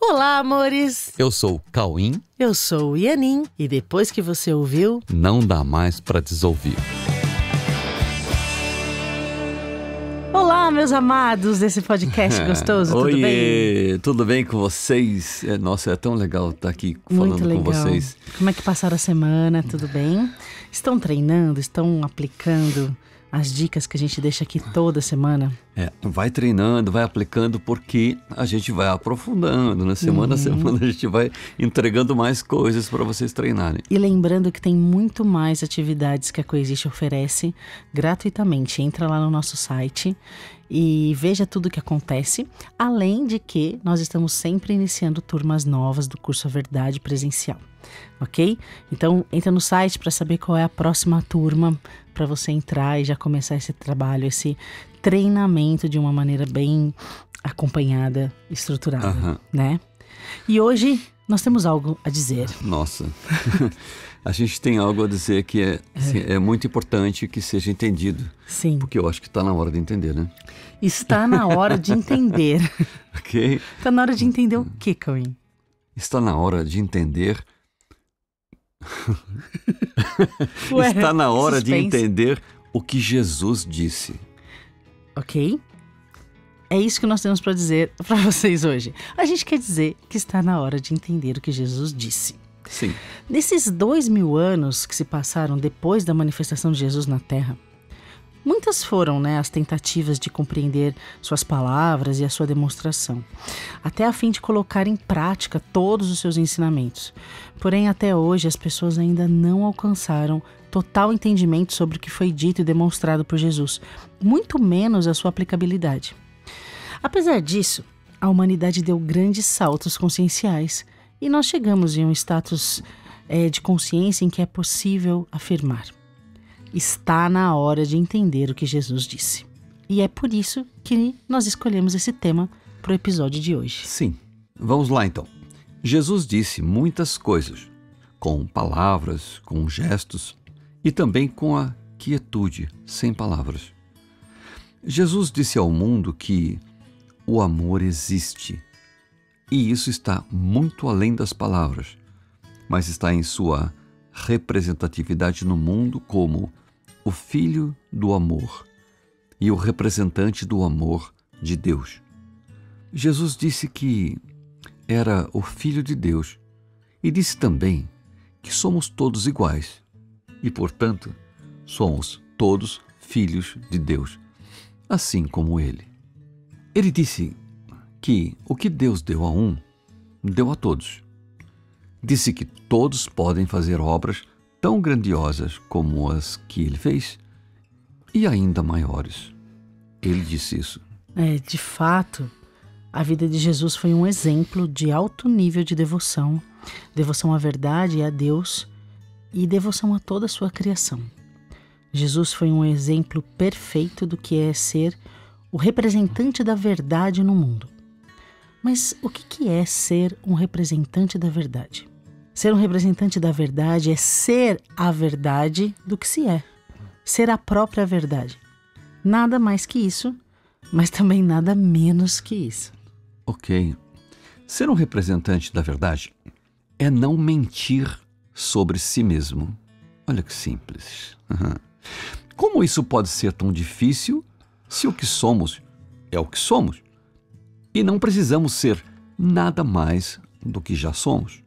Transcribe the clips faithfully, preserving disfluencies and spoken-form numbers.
Olá, amores! Eu sou o Cauim. Eu sou o Ianin. E depois que você ouviu, não dá mais pra desouvir. Olá, meus amados desse podcast gostoso, tudo Oiê, bem? Tudo bem com vocês? É, nossa, é tão legal estar aqui falando Muito legal. com vocês. Como é que passaram a semana? Tudo bem? Estão treinando? Estão aplicando as dicas que a gente deixa aqui toda semana? É, vai treinando, vai aplicando, porque a gente vai aprofundando, né? Semana Uhum. a semana a gente vai entregando mais coisas para vocês treinarem. E lembrando que tem muito mais atividades que a Coexiste oferece gratuitamente. Entra lá no nosso site e veja tudo o que acontece. Além de que nós estamos sempre iniciando turmas novas do curso A Verdade presencial, ok? Então entra no site para saber qual é a próxima turma, para você entrar e já começar esse trabalho, esse treinamento de uma maneira bem acompanhada, estruturada, Aham. né? E hoje nós temos algo a dizer. Nossa, a gente tem algo a dizer que é, assim, é muito importante que seja entendido. Sim. Porque eu acho que está na hora de entender, né? Está na hora de entender. Ok? Está na hora de entender o que, Cauim? Está na hora de entender... Ué, Está na hora suspense. de entender o que Jesus disse. Ok? É isso que nós temos para dizer para vocês hoje. A gente quer dizer que está na hora de entender o que Jesus disse. Sim. Nesses dois mil anos que se passaram depois da manifestação de Jesus na Terra, muitas foram, né, as tentativas de compreender suas palavras e a sua demonstração, até a fim de colocar em prática todos os seus ensinamentos. Porém, até hoje, as pessoas ainda não alcançaram total entendimento sobre o que foi dito e demonstrado por Jesus, muito menos a sua aplicabilidade. Apesar disso, a humanidade deu grandes saltos conscienciais e nós chegamos em um status é, de consciência em que é possível afirmar: está na hora de entender o que Jesus disse. E é por isso que nós escolhemos esse tema para o episódio de hoje. Sim. Vamos lá, então. Jesus disse muitas coisas, com palavras, com gestos e também com a quietude, sem palavras. Jesus disse ao mundo que o amor existe, e isso está muito além das palavras, mas está em sua representatividade no mundo como o Filho do Amor e o representante do amor de Deus. Jesus disse que era o Filho de Deus e disse também que somos todos iguais e, portanto, somos todos filhos de Deus, assim como Ele. Ele disse que o que Deus deu a um, deu a todos. Disse que todos podem fazer obras tão grandiosas como as que ele fez e ainda maiores. Ele disse isso. É, de fato, a vida de Jesus foi um exemplo de alto nível de devoção, devoção à verdade e a Deus e devoção a toda a sua criação. Jesus foi um exemplo perfeito do que é ser o representante da verdade no mundo. Mas o que que é ser um representante da verdade? Ser um representante da verdade é ser a verdade do que se é. Ser a própria verdade. Nada mais que isso, mas também nada menos que isso. Ok. Ser um representante da verdade é não mentir sobre si mesmo. Olha que simples. Uhum. Como isso pode ser tão difícil se o que somos é o que somos? E não precisamos ser nada mais do que já somos.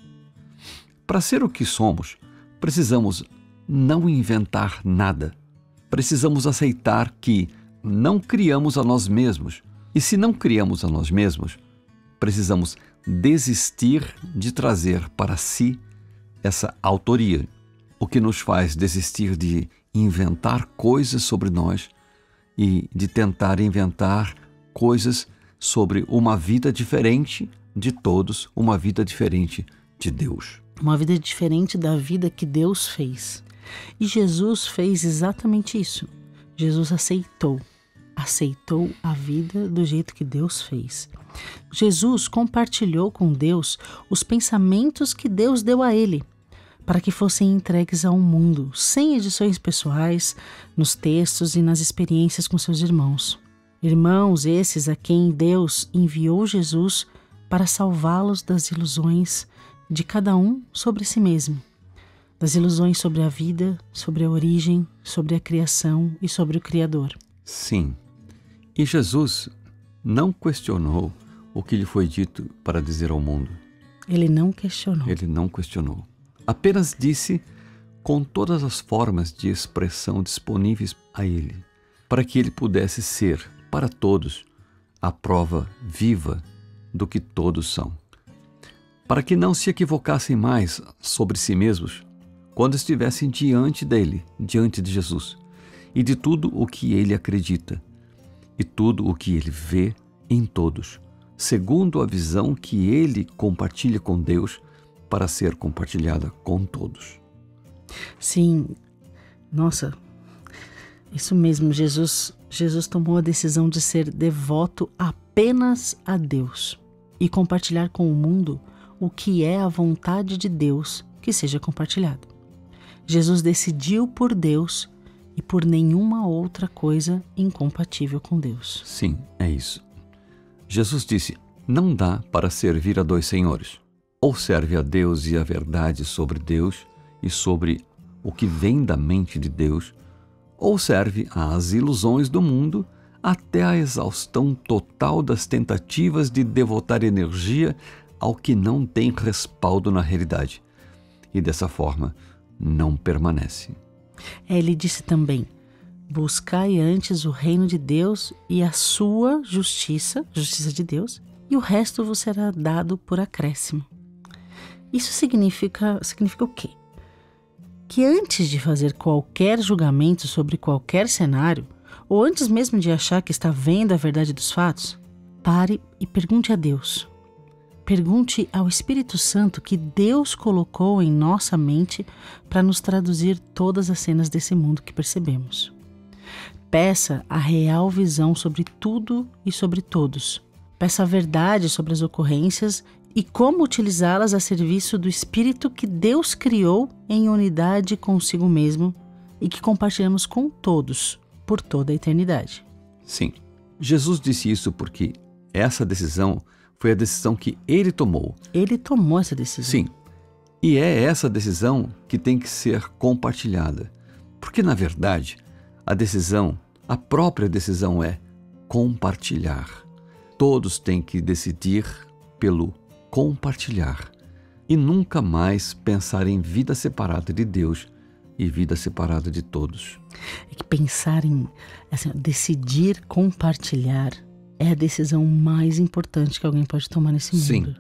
Para ser o que somos, precisamos não inventar nada. Precisamos aceitar que não criamos a nós mesmos. E se não criamos a nós mesmos, precisamos desistir de trazer para si essa autoria, o que nos faz desistir de inventar coisas sobre nós e de tentar inventar coisas sobre uma vida diferente de todos, uma vida diferente de Deus. Uma vida diferente da vida que Deus fez. E Jesus fez exatamente isso. Jesus aceitou. Aceitou a vida do jeito que Deus fez. Jesus compartilhou com Deus os pensamentos que Deus deu a ele, para que fossem entregues ao mundo, sem edições pessoais, nos textos e nas experiências com seus irmãos. Irmãos esses a quem Deus enviou Jesus para salvá-los das ilusões de cada um sobre si mesmo, das ilusões sobre a vida, sobre a origem, sobre a criação e sobre o Criador. Sim, e Jesus não questionou o que lhe foi dito para dizer ao mundo. Ele não questionou. Ele não questionou. Apenas disse com todas as formas de expressão disponíveis a ele, para que ele pudesse ser, para todos, a prova viva do que todos são. Para que não se equivocassem mais sobre si mesmos quando estivessem diante dele, diante de Jesus, e de tudo o que ele acredita, e tudo o que ele vê em todos, segundo a visão que ele compartilha com Deus para ser compartilhada com todos. Sim, nossa, isso mesmo, Jesus, Jesus tomou a decisão de ser devoto apenas a Deus e compartilhar com o mundo o que é a vontade de Deus que seja compartilhado. Jesus decidiu por Deus e por nenhuma outra coisa incompatível com Deus. Sim, é isso. Jesus disse, não dá para servir a dois senhores. Ou serve a Deus e a verdade sobre Deus e sobre o que vem da mente de Deus, ou serve às ilusões do mundo até a exaustão total das tentativas de devotar energia ao que não tem respaldo na realidade. E dessa forma, não permanece. Ele disse também, buscai antes o reino de Deus e a sua justiça, justiça de Deus, e o resto vos será dado por acréscimo. Isso significa, significa o quê? Que antes de fazer qualquer julgamento sobre qualquer cenário, ou antes mesmo de achar que está vendo a verdade dos fatos, pare e pergunte a Deus. Pergunte ao Espírito Santo que Deus colocou em nossa mente para nos traduzir todas as cenas desse mundo que percebemos. Peça a real visão sobre tudo e sobre todos. Peça a verdade sobre as ocorrências e como utilizá-las a serviço do Espírito que Deus criou em unidade consigo mesmo e que compartilhamos com todos por toda a eternidade. Sim, Jesus disse isso porque essa decisão foi a decisão que ele tomou. Ele tomou essa decisão. Sim, e é essa decisão que tem que ser compartilhada. Porque, na verdade, a decisão, a própria decisão é compartilhar. Todos têm que decidir pelo compartilhar e nunca mais pensar em vida separada de Deus e vida separada de todos. É que pensar em assim, decidir compartilhar é a decisão mais importante que alguém pode tomar nesse mundo. Sim.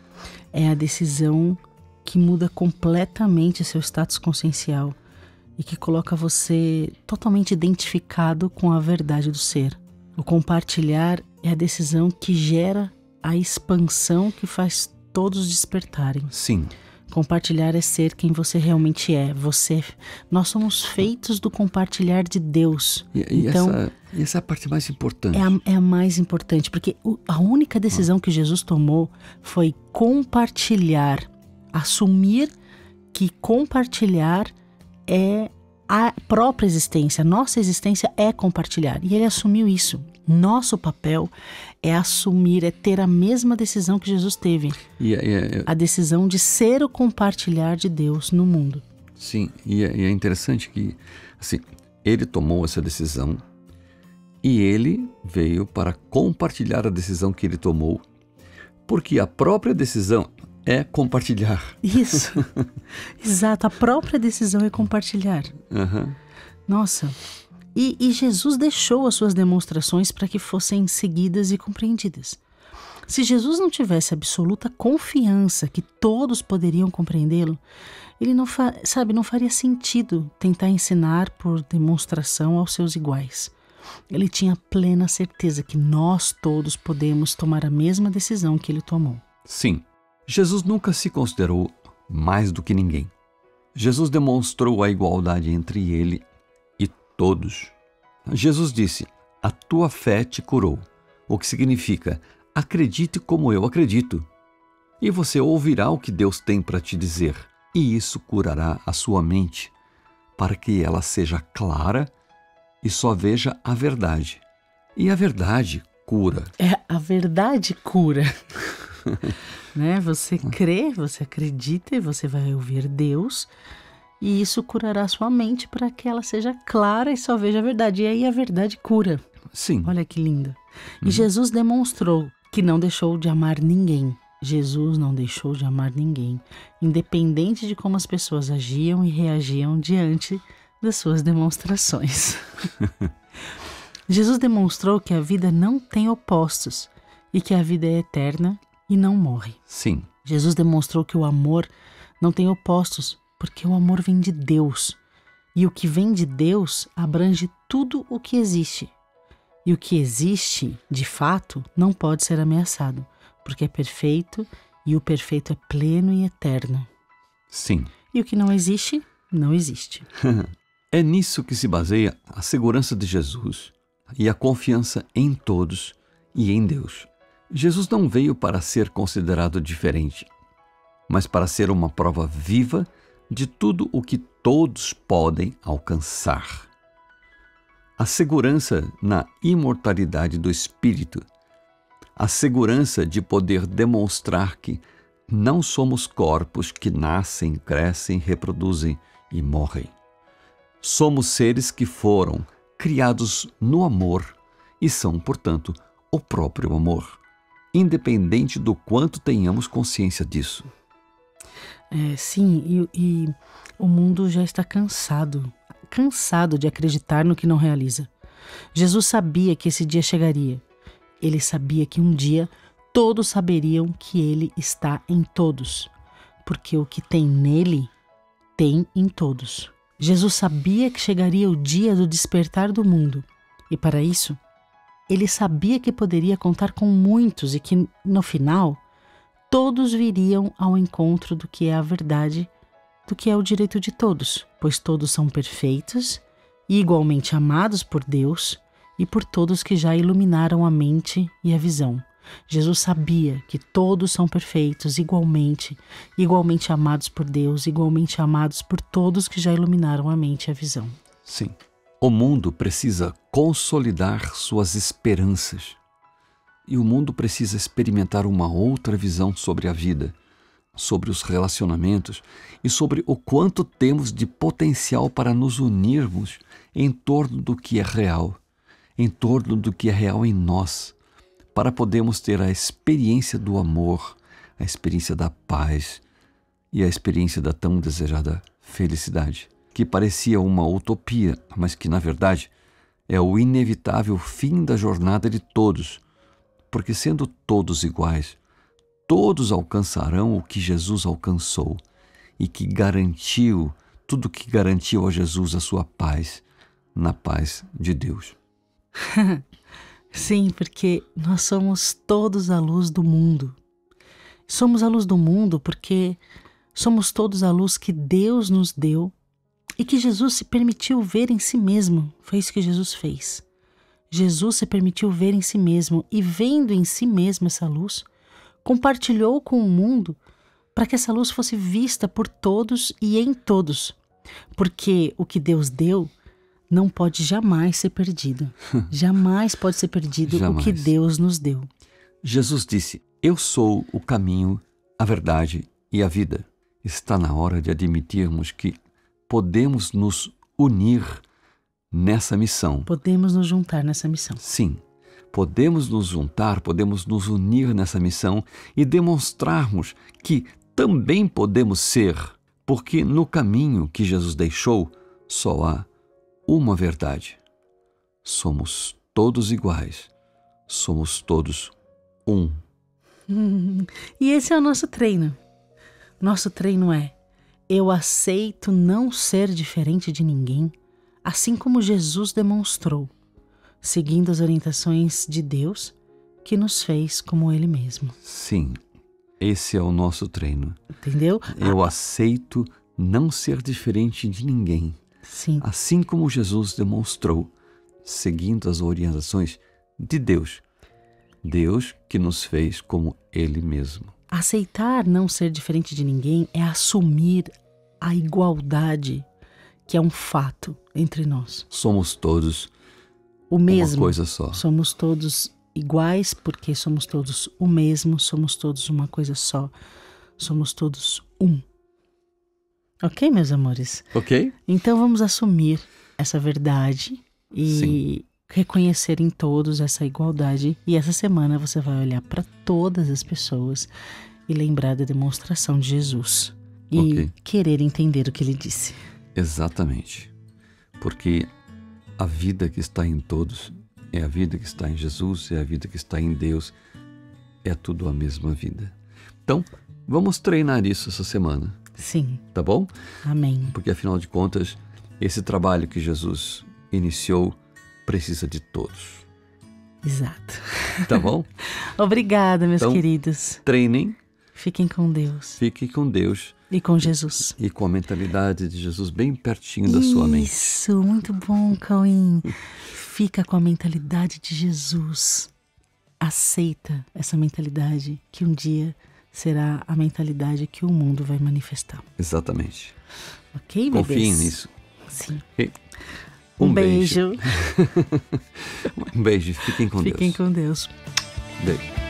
É a decisão que muda completamente seu status consciencial e que coloca você totalmente identificado com a verdade do ser. O compartilhar é a decisão que gera a expansão que faz todos despertarem. Sim. Compartilhar é ser quem você realmente é. Você, nós somos feitos do compartilhar de Deus. E, e então, essa, essa é a parte mais importante. É a, é a mais importante, porque o, a única decisão ah. que Jesus tomou foi compartilhar, assumir que compartilhar é a própria existência. Nossa existência é compartilhar. E ele assumiu isso. Nosso papel é assumir, é ter a mesma decisão que Jesus teve. E, e, e, a decisão de ser o compartilhar de Deus no mundo. Sim, e é, e é interessante que assim, ele tomou essa decisão e ele veio para compartilhar a decisão que ele tomou, porque a própria decisão é compartilhar. Isso, exato, a própria decisão é compartilhar. Uhum. Nossa... E, e Jesus deixou as suas demonstrações para que fossem seguidas e compreendidas. Se Jesus não tivesse absoluta confiança que todos poderiam compreendê-lo, ele não, fa- sabe, não faria sentido tentar ensinar por demonstração aos seus iguais. Ele tinha plena certeza que nós todos podemos tomar a mesma decisão que ele tomou. Sim, Jesus nunca se considerou mais do que ninguém. Jesus demonstrou a igualdade entre ele e todos. Jesus disse, a tua fé te curou, o que significa, acredite como eu acredito. E você ouvirá o que Deus tem para te dizer, e isso curará a sua mente, para que ela seja clara e só veja a verdade. E a verdade cura. É, a verdade cura. Né? Você crê, você acredita e você vai ouvir Deus, e isso curará sua mente para que ela seja clara e só veja a verdade. E aí a verdade cura. Sim. Olha que linda. E Jesus demonstrou que não deixou de amar ninguém. Jesus não deixou de amar ninguém, independente de como as pessoas agiam e reagiam diante das suas demonstrações. Jesus demonstrou que a vida não tem opostos e que a vida é eterna e não morre. Sim. Jesus demonstrou que o amor não tem opostos, porque o amor vem de Deus. E o que vem de Deus abrange tudo o que existe. E o que existe, de fato, não pode ser ameaçado, porque é perfeito e o perfeito é pleno e eterno. Sim. E o que não existe, não existe. É nisso que se baseia a segurança de Jesus e a confiança em todos e em Deus. Jesus não veio para ser considerado diferente, mas para ser uma prova viva de tudo o que todos podem alcançar. A segurança na imortalidade do Espírito, a segurança de poder demonstrar que não somos corpos que nascem, crescem, reproduzem e morrem. Somos seres que foram criados no amor e são, portanto, o próprio amor, independente do quanto tenhamos consciência disso. É, sim, e, e o mundo já está cansado, cansado de acreditar no que não realiza. Jesus sabia que esse dia chegaria. Ele sabia que um dia todos saberiam que ele está em todos, porque o que tem nele, tem em todos. Jesus sabia que chegaria o dia do despertar do mundo, e para isso, ele sabia que poderia contar com muitos e que, no final, todos viriam ao encontro do que é a verdade, do que é o direito de todos, pois todos são perfeitos e igualmente amados por Deus e por todos que já iluminaram a mente e a visão. Jesus sabia que todos são perfeitos igualmente, igualmente amados por Deus, igualmente amados por todos que já iluminaram a mente e a visão. Sim. O mundo precisa consolidar suas esperanças. E o mundo precisa experimentar uma outra visão sobre a vida, sobre os relacionamentos e sobre o quanto temos de potencial para nos unirmos em torno do que é real, em torno do que é real em nós, para podermos ter a experiência do amor, a experiência da paz e a experiência da tão desejada felicidade, que parecia uma utopia, mas que, na verdade, é o inevitável fim da jornada de todos, porque sendo todos iguais, todos alcançarão o que Jesus alcançou e que garantiu, tudo que garantiu a Jesus a sua paz, na paz de Deus. Sim, porque nós somos todos a luz do mundo. Somos a luz do mundo porque somos todos a luz que Deus nos deu e que Jesus se permitiu ver em si mesmo. Foi isso que Jesus fez. Jesus se permitiu ver em si mesmo e, vendo em si mesmo essa luz, compartilhou com o mundo para que essa luz fosse vista por todos e em todos. Porque o que Deus deu não pode jamais ser perdido. Jamais pode ser perdido Jamais. O que Deus nos deu. Jesus disse: eu sou o caminho, a verdade e a vida. Está na hora de admitirmos que podemos nos unir nessa missão. Podemos nos juntar nessa missão. Sim, podemos nos juntar, podemos nos unir nessa missão e demonstrarmos que também podemos ser, porque no caminho que Jesus deixou só há uma verdade. Somos todos iguais, somos todos um. Hum, e esse é o nosso treino. Nosso treino é: eu aceito não ser diferente de ninguém, assim como Jesus demonstrou, seguindo as orientações de Deus que nos fez como Ele mesmo. Sim, esse é o nosso treino. Entendeu? Eu aceito não ser diferente de ninguém, Sim. assim como Jesus demonstrou, seguindo as orientações de Deus. Deus que nos fez como Ele mesmo. Aceitar não ser diferente de ninguém é assumir a igualdade, que é um fato entre nós. Somos todos O mesmo. uma coisa só. Somos todos iguais porque somos todos o mesmo, somos todos uma coisa só, somos todos um. Ok, meus amores? Ok? Então vamos assumir essa verdade e Sim. reconhecer em todos essa igualdade. E essa semana você vai olhar para todas as pessoas e lembrar da demonstração de Jesus. E Ok. querer entender o que ele disse. Exatamente. Porque a vida que está em todos é a vida que está em Jesus, é a vida que está em Deus, é tudo a mesma vida. Então, vamos treinar isso essa semana, Sim. tá bom? Amém. Porque afinal de contas, esse trabalho que Jesus iniciou precisa de todos, Exato. tá bom? Obrigada, meus Então, queridos. Treinem, Fiquem com Deus fiquem com Deus e com Jesus. e com a mentalidade de Jesus bem pertinho da sua mente. Isso, muito bom, Cauim. Fica com a mentalidade de Jesus. Aceita essa mentalidade que um dia será a mentalidade que o mundo vai manifestar. Exatamente. Ok, bebês? Confiem nisso. Sim. Ok? Um, beijo. Um beijo. Fiquem com Fiquem Deus. com Deus. Beijo.